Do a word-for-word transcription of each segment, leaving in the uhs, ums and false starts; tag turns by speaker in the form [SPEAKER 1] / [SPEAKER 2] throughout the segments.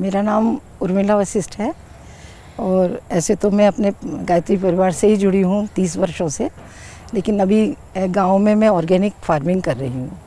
[SPEAKER 1] मेरा नाम उर्मिला वशिष्ठ है और ऐसे तो मैं अपने गायत्री परिवार से ही जुड़ी हूँ तीस वर्षों से, लेकिन अभी गांव में मैं ऑर्गेनिक फार्मिंग कर रही हूँ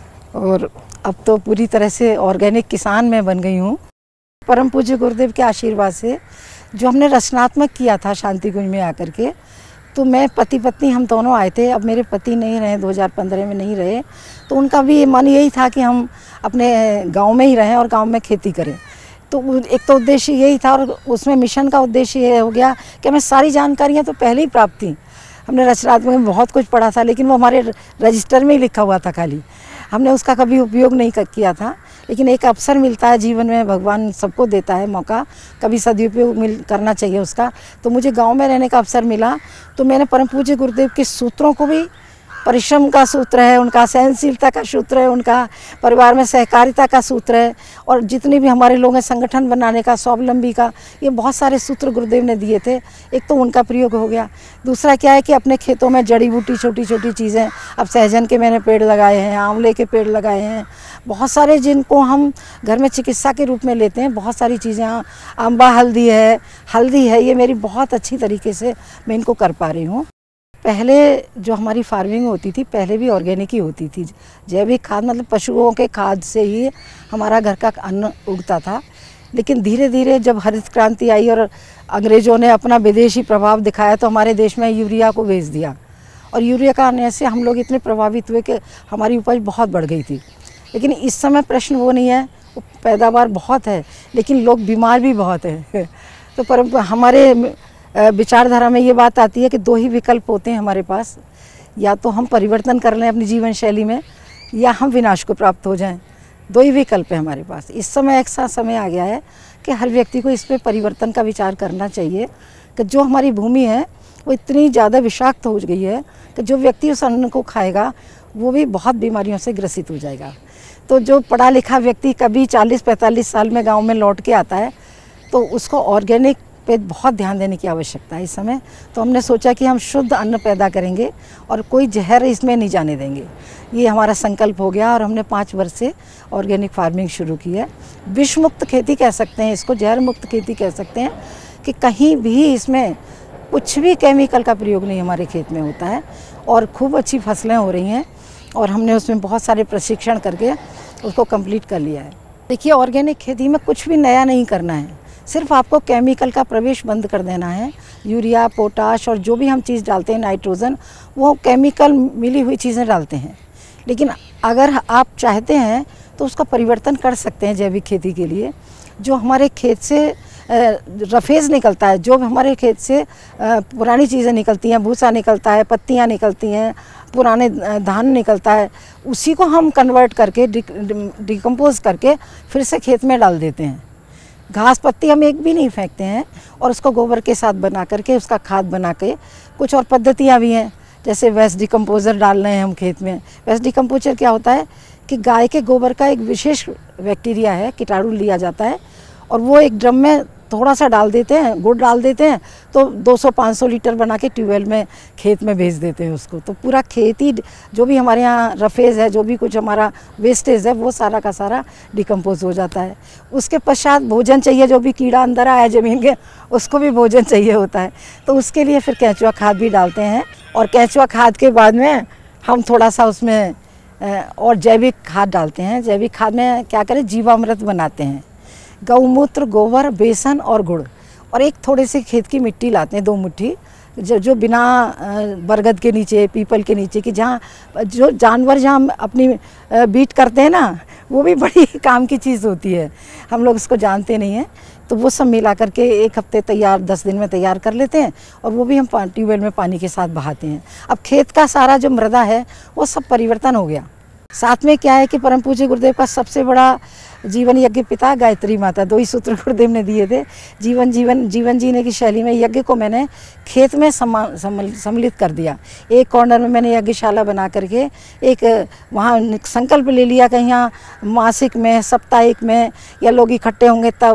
[SPEAKER 1] और अब तो पूरी तरह से ऑर्गेनिक किसान मैं बन गई हूँ। परम पूज्य गुरुदेव के आशीर्वाद से जो हमने रचनात्मक किया था शांतिकुंज में आकर के, तो मैं पति पत्नी हम दोनों आए थे। अब मेरे पति नहीं रहे, दो हज़ार पंद्रह में नहीं रहे, तो उनका भी मन यही था कि हम अपने गांव में ही रहें और गांव में खेती करें। तो एक तो उद्देश्य यही था और उसमें मिशन का उद्देश्य ये हो गया कि हमें सारी जानकारियाँ तो पहले ही प्राप्त थी। हमने रचनात्मक में बहुत कुछ पढ़ा था, लेकिन वो हमारे रजिस्टर में ही लिखा हुआ था, खाली हमने उसका कभी उपयोग नहीं किया था। लेकिन एक अवसर मिलता है जीवन में, भगवान सबको देता है मौका, कभी सदुपयोग मिल करना चाहिए उसका। तो मुझे गांव में रहने का अवसर मिला, तो मैंने परम पूज्य गुरुदेव के सूत्रों को भी, परिश्रम का सूत्र है उनका, सहनशीलता का सूत्र है उनका, परिवार में सहकारिता का सूत्र है, और जितने भी हमारे लोग हैं संगठन बनाने का, स्वावलंबी का, ये बहुत सारे सूत्र गुरुदेव ने दिए थे। एक तो उनका प्रयोग हो गया। दूसरा क्या है कि अपने खेतों में जड़ी बूटी छोटी छोटी चीज़ें, अब सहजन के मैंने पेड़ लगाए हैं, आंवले के पेड़ लगाए हैं, बहुत सारे जिनको हम घर में चिकित्सा के रूप में लेते हैं, बहुत सारी चीज़ें। अम्बा हल्दी है, हल्दी है, ये मेरी बहुत अच्छी तरीके से मैं इनको कर पा रही हूँ। पहले जो हमारी फार्मिंग होती थी, पहले भी ऑर्गेनिक ही होती थी। जैविक खाद मतलब पशुओं के खाद से ही हमारा घर का अन्न उगता था। लेकिन धीरे धीरे जब हरित क्रांति आई और अंग्रेज़ों ने अपना विदेशी प्रभाव दिखाया, तो हमारे देश में यूरिया को भेज दिया, और यूरिया का आने से हम लोग इतने प्रभावित हुए कि हमारी उपज बहुत बढ़ गई थी। लेकिन इस समय प्रश्न वो नहीं है, पैदावार बहुत है लेकिन लोग बीमार भी बहुत हैं। तो पर हमारे विचारधारा में ये बात आती है कि दो ही विकल्प होते हैं हमारे पास, या तो हम परिवर्तन कर लें अपनी जीवन शैली में, या हम विनाश को प्राप्त हो जाएं। दो ही विकल्प है हमारे पास। इस समय एक सा समय आ गया है कि हर व्यक्ति को इस पे परिवर्तन का विचार करना चाहिए कि जो हमारी भूमि है वो इतनी ज़्यादा विषाक्त हो गई है कि जो व्यक्ति उस अन्न को खाएगा वो भी बहुत बीमारियों से ग्रसित हो जाएगा। तो जो पढ़ा लिखा व्यक्ति कभी चालीस पैंतालीस साल में गाँव में लौट के आता है, तो उसको ऑर्गेनिक पे बहुत ध्यान देने की आवश्यकता है इस समय। तो हमने सोचा कि हम शुद्ध अन्न पैदा करेंगे और कोई जहर इसमें नहीं जाने देंगे। ये हमारा संकल्प हो गया और हमने पाँच वर्ष से ऑर्गेनिक फार्मिंग शुरू की है। विष मुक्त खेती कह सकते हैं इसको, जहर मुक्त खेती कह सकते हैं, कि कहीं भी इसमें कुछ भी केमिकल का प्रयोग नहीं हमारे खेत में होता है और खूब अच्छी फसलें हो रही हैं। और हमने उसमें बहुत सारे प्रशिक्षण करके उसको कंप्लीट कर लिया है। देखिए, ऑर्गेनिक खेती में कुछ भी नया नहीं करना है, सिर्फ आपको केमिकल का प्रवेश बंद कर देना है। यूरिया, पोटाश और जो भी हम चीज़ डालते हैं, नाइट्रोजन, वो केमिकल मिली हुई चीज़ें डालते हैं। लेकिन अगर आप चाहते हैं तो उसका परिवर्तन कर सकते हैं जैविक खेती के लिए। जो हमारे खेत से रफेज निकलता है, जो हमारे खेत से पुरानी चीज़ें निकलती हैं, भूसा निकलता है, पत्तियाँ निकलती हैं, पुराने धान निकलता है, उसी को हम कन्वर्ट करके डिकम्पोज करके फिर से खेत में डाल देते हैं। घास पत्ती हम एक भी नहीं फेंकते हैं और उसको गोबर के साथ बना करके उसका खाद बना के, कुछ और पद्धतियाँ भी हैं, जैसे वेस्ट डिकम्पोज़र डाल रहे हैं हम खेत में। वेस्ट डिकम्पोज़र क्या होता है कि गाय के गोबर का एक विशेष बैक्टीरिया है, कीटाणु लिया जाता है और वो एक ड्रम में थोड़ा सा डाल देते हैं, गुड़ डाल देते हैं, तो दो सौ पाँच सौ लीटर बना के ट्यूबवेल में खेत में भेज देते हैं उसको। तो पूरा खेती, जो भी हमारे यहाँ रफेज है, जो भी कुछ हमारा वेस्टेज है, वो सारा का सारा डिकम्पोज हो जाता है। उसके पश्चात भोजन चाहिए, जो भी कीड़ा अंदर आया ज़मीन के, उसको भी भोजन चाहिए होता है। तो उसके लिए फिर केंचुआ खाद भी डालते हैं, और केंचुआ खाद के बाद में हम थोड़ा सा उसमें और जैविक खाद डालते हैं। जैविक खाद में क्या करें, जीवामृत बनाते हैं। गौमूत्र, गोबर, बेसन और गुड़, और एक थोड़े से खेत की मिट्टी लाते हैं, दो मुट्ठी, जो जो बिना बरगद के नीचे, पीपल के नीचे, कि जहाँ जो जानवर जहाँ अपनी बीट करते हैं ना, वो भी बड़ी काम की चीज़ होती है, हम लोग उसको जानते नहीं हैं। तो वो सब मिला करके एक हफ्ते तैयार, दस दिन में तैयार कर लेते हैं, और वो भी हम ट्यूबवेल में पानी के साथ बहाते हैं। अब खेत का सारा जो मृदा है वो सब परिवर्तन हो गया। साथ में क्या है कि परम पूज्य गुरुदेव का सबसे बड़ा जीवन यज्ञ पिता गायत्री माता, दो ही सूत्र गुरुदेव ने दिए थे। जीवन जीवन जीवन जीने की शैली में यज्ञ को मैंने खेत में सम्मिलित कर दिया। एक कॉर्नर में मैंने यज्ञशाला बना करके एक वहाँ संकल्प ले लिया कि यहाँ मासिक में, साप्ताहिक में या लोग इकट्ठे होंगे तब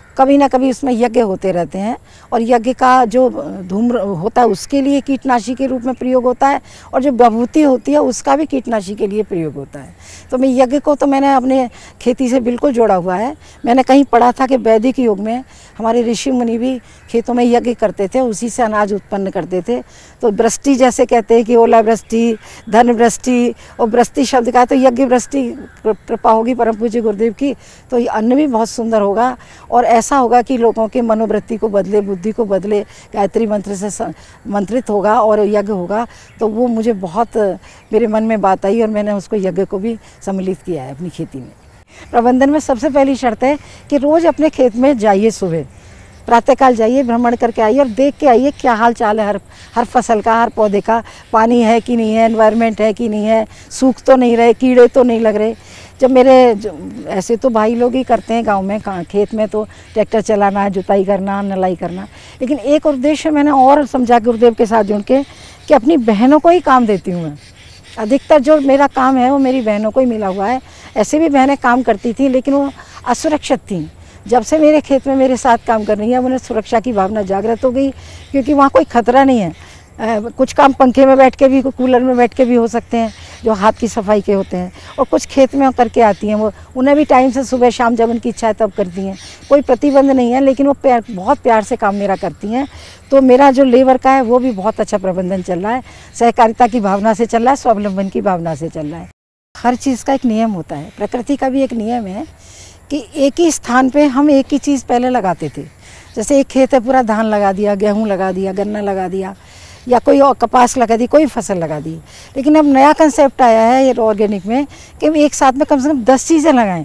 [SPEAKER 1] कभी ना कभी उसमें यज्ञ होते रहते हैं और यज्ञ का जो धूम्र होता है उसके लिए कीटनाशी के रूप में प्रयोग होता है और जो विभूति होती है उसका भी कीटनाशी के लिए प्रयोग होता है। तो मैं यज्ञ को तो मैंने अपने खेती से बिल्कुल जोड़ा हुआ है। मैंने कहीं पढ़ा था कि वैदिक युग में हमारे ऋषि मुनि भी खेतों में यज्ञ करते थे, उसी से अनाज उत्पन्न करते थे। तो वृष्टि जैसे कहते हैं कि ओला वृष्टि, धन वृष्टि, और वृष्टि शब्द का तो यज्ञ वृष्टि कृपा होगी परम पूज्य गुरुदेव की, तो ये अन्न भी बहुत सुंदर होगा और ऐसा होगा कि लोगों के मनोवृत्ति को बदले, बुद्धि को बदले, गायत्री मंत्र से मंत्रित होगा और यज्ञ होगा। तो वो मुझे बहुत मेरे मन में बात आई और मैंने उसको यज्ञ को भी सम्मिलित किया है अपनी खेती में। प्रबंधन में सबसे पहली शर्त है कि रोज़ अपने खेत में जाइए, सुबह प्रातःकाल जाइए, भ्रमण करके आइए और देख के आइए क्या हाल चाल है हर हर फसल का, हर पौधे का, पानी है कि नहीं है, एनवायरनमेंट है कि नहीं है, सूख तो नहीं रहे, कीड़े तो नहीं लग रहे। जब मेरे ऐसे तो भाई लोग ही करते हैं गांव में, खेत में तो ट्रैक्टर चलाना, जुताई करना, नलाई करना, लेकिन एक उद्देश्य मैंने और समझा गुरुदेव के साथ जुड़ के कि अपनी बहनों को ही काम देती हूँ मैं। अधिकतर जो मेरा काम है वो मेरी बहनों को ही मिला हुआ है। ऐसे भी बहनें काम करती थी लेकिन वो असुरक्षित थीं। जब से मेरे खेत में मेरे साथ काम कर रही है उन्हें सुरक्षा की भावना जागृत हो गई, क्योंकि वहाँ कोई खतरा नहीं है। आ, कुछ काम पंखे में बैठ के भी, कूलर में बैठ के भी हो सकते हैं जो हाथ की सफाई के होते हैं, और कुछ खेत में करके आती हैं। वो उन्हें भी टाइम से सुबह शाम जब उनकी इच्छा है तब करती हैं, कोई प्रतिबंध नहीं है, लेकिन वो प्यार, बहुत प्यार से काम मेरा करती हैं। तो मेरा जो लेबर का है वो भी बहुत अच्छा प्रबंधन चल रहा है, सहकारिता की भावना से चल रहा है, स्वावलंबन की भावना से चल रहा है। हर चीज़ का एक नियम होता है, प्रकृति का भी एक नियम है कि एक ही स्थान पे हम एक ही चीज़ पहले लगाते थे। जैसे एक खेत है, पूरा धान लगा दिया, गेहूं लगा दिया, गन्ना लगा दिया, या कोई और कपास लगा दी, कोई फसल लगा दी। लेकिन अब नया कंसेप्ट आया है ये ऑर्गेनिक में कि हम एक साथ में कम से कम दस चीज़ें लगाएं।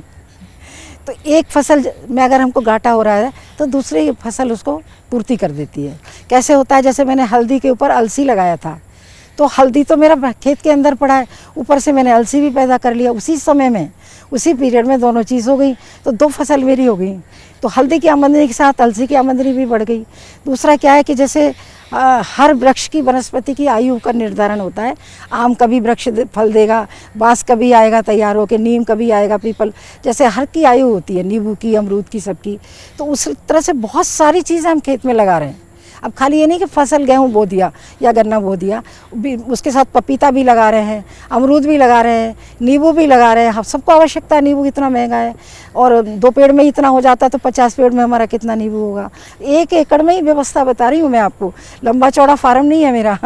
[SPEAKER 1] तो एक फसल में अगर हमको घाटा हो रहा है तो दूसरी फसल उसको पूर्ति कर देती है। कैसे होता है, जैसे मैंने हल्दी के ऊपर अलसी लगाया था, तो हल्दी तो मेरा खेत के अंदर पड़ा है, ऊपर से मैंने अलसी भी पैदा कर लिया उसी समय में, उसी पीरियड में दोनों चीज़ हो गई, तो दो फसल मेरी हो गई। तो हल्दी की आमदनी के साथ अलसी की आमदनी भी बढ़ गई। दूसरा क्या है कि जैसे आ, हर वृक्ष की, वनस्पति की आयु का निर्धारण होता है। आम कभी वृक्ष फल देगा, बाँस कभी आएगा तैयार होकर, नीम कभी आएगा, पीपल, जैसे हर की आयु होती है, नींबू की, अमरूद की, सबकी। तो उस तरह से बहुत सारी चीज़ें हम खेत में लगा रहे हैं। अब खाली ये नहीं कि फसल गेहूँ बो दिया या गन्ना बो दिया, उसके साथ पपीता भी लगा रहे हैं, अमरूद भी लगा रहे हैं, नींबू भी लगा रहे हैं। हम सबको आवश्यकता है, नींबू इतना महंगा है, और दो पेड़ में इतना हो जाता है तो पचास पेड़ में हमारा कितना नींबू होगा। एक एकड़ में ही व्यवस्था बता रही हूँ मैं आपको, लंबा चौड़ा फार्म नहीं है मेरा।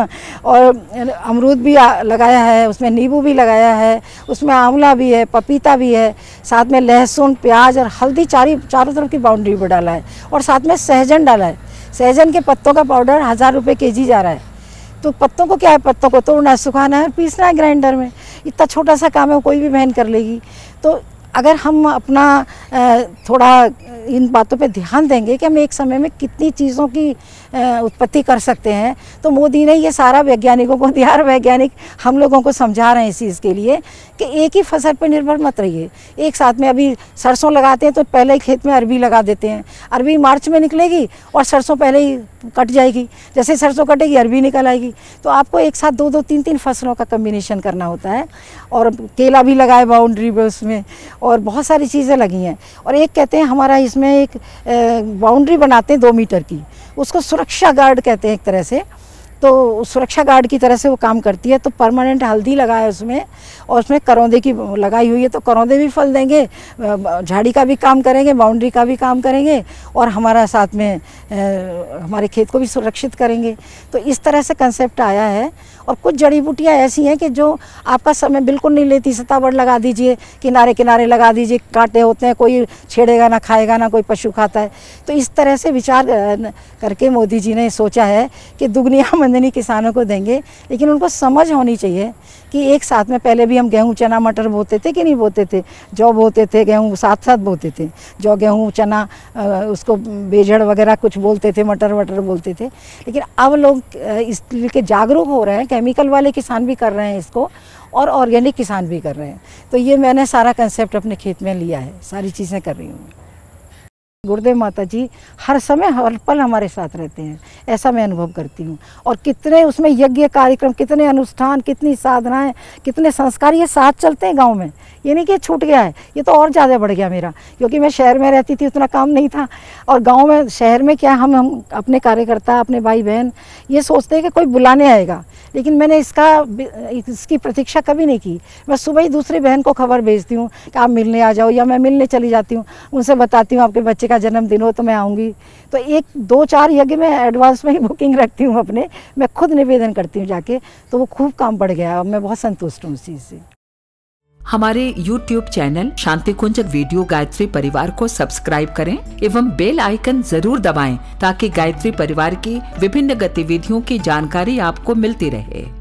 [SPEAKER 1] और अमरूद भी लगाया है, उसमें नींबू भी लगाया है, उसमें आंवला भी है, पपीता भी है, साथ में लहसुन, प्याज और हल्दी, चारी चारों तरफ की बाउंड्री पर डाला है, और साथ में सहजन डाला है। सहजन के पत्तों का पाउडर हज़ार रुपये के जी जा रहा है। तो पत्तों को क्या है, पत्तों को तोड़ना है, सुखाना है और पीसना है ग्राइंडर में। इतना छोटा सा काम है, कोई भी बहन कर लेगी। तो अगर हम अपना थोड़ा इन बातों पे ध्यान देंगे कि हम एक समय में कितनी चीज़ों की उत्पत्ति कर सकते हैं, तो मोदी ने ये सारा वैज्ञानिकों को दिया, और वैज्ञानिक हम लोगों को समझा रहे हैं इस चीज़ के लिए कि एक ही फसल पर निर्भर मत रहिए। एक साथ में अभी सरसों लगाते हैं तो पहले ही खेत में अरबी लगा देते हैं, अरबी मार्च में निकलेगी और सरसों पहले ही कट जाएगी, जैसे सरसों कटेगी अरबी निकल आएगी। तो आपको एक साथ दो दो तीन तीन फसलों का कम्बिनेशन करना होता है। और केला भी लगाए बाउंड्री पे उसमें, और बहुत सारी चीज़ें लगी हैं। और एक कहते हैं हमारा इसमें एक बाउंड्री बनाते हैं दो मीटर की, उसको सुरक्षा गार्ड कहते हैं एक तरह से। तो सुरक्षा गार्ड की तरह से वो काम करती है। तो परमानेंट हल्दी लगाए उसमें, और उसमें करौंदे की लगाई हुई है, तो करौंदे भी फल देंगे, झाड़ी का भी काम करेंगे, बाउंड्री का भी काम करेंगे, और हमारा साथ में आ, हमारे खेत को भी सुरक्षित करेंगे। तो इस तरह से कंसेप्ट आया है। और कुछ जड़ी बूटियाँ ऐसी हैं कि जो आपका समय बिल्कुल नहीं लेती। सताबड़ लगा दीजिए, किनारे किनारे लगा दीजिए, कांटे होते हैं, कोई छेड़ेगा ना, खाएगा ना, कोई पशु खाता है। तो इस तरह से विचार करके मोदी जी ने सोचा है कि दुगनी आमदनी किसानों को देंगे, लेकिन उनको समझ होनी चाहिए कि एक साथ में, पहले भी हम गेहूं, चना, मटर बोते थे कि नहीं बोते थे, जौ बोते थे, गेहूं साथ साथ बोते थे, जौ, गेहूं, चना, उसको बेजड़ वगैरह कुछ बोलते थे, मटर वटर बोलते थे। लेकिन अब लोग इसके जागरूक हो रहे हैं, केमिकल वाले किसान भी कर रहे हैं इसको, और ऑर्गेनिक किसान भी कर रहे हैं। तो ये मैंने सारा कंसेप्ट अपने खेत में लिया है, सारी चीज़ें कर रही हूँ। गुरुदेव माता जी हर समय हर पल हमारे साथ रहते हैं, ऐसा मैं अनुभव करती हूँ। और कितने उसमें यज्ञ कार्यक्रम, कितने अनुष्ठान, कितनी साधनाएं, कितने संस्कार ये साथ चलते हैं गांव में। ये नहीं कि छूट गया है, ये तो और ज़्यादा बढ़ गया मेरा, क्योंकि मैं शहर में रहती थी, उतना काम नहीं था। और गाँव में, शहर में क्या हम हम अपने कार्यकर्ता, अपने भाई बहन ये सोचते हैं कि कोई बुलाने आएगा, लेकिन मैंने इसका इसकी प्रतीक्षा कभी नहीं की। मैं सुबह ही दूसरी बहन को खबर भेजती हूँ कि आप मिलने आ जाओ, या मैं मिलने चली जाती हूँ, उनसे बताती हूँ आपके बच्चे का जन्मदिन हो तो मैं आऊँगी। तो एक दो चार यज्ञ में एडवांस में ही बुकिंग रखती हूँ अपने, मैं खुद निवेदन करती हूँ जाके, तो वो खूब काम बढ़ गया और मैं बहुत संतुष्ट हूँ उस चीज़ से।
[SPEAKER 2] हमारे YouTube channel Shantikunj video Gayatri Parivar को सब्सक्राइब करें एवं बेल आइकन जरूर दबाएं ताकि गायत्री परिवार की विभिन्न गतिविधियों की जानकारी आपको मिलती रहे।